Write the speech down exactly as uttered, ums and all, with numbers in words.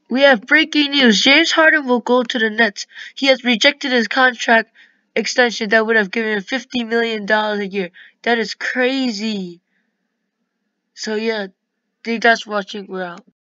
We have breaking news. James Harden will go to the Nets. He has rejected his contract extension that would have given him fifty million dollars a year. That is crazy. So yeah, thank you guys for watching. We're out.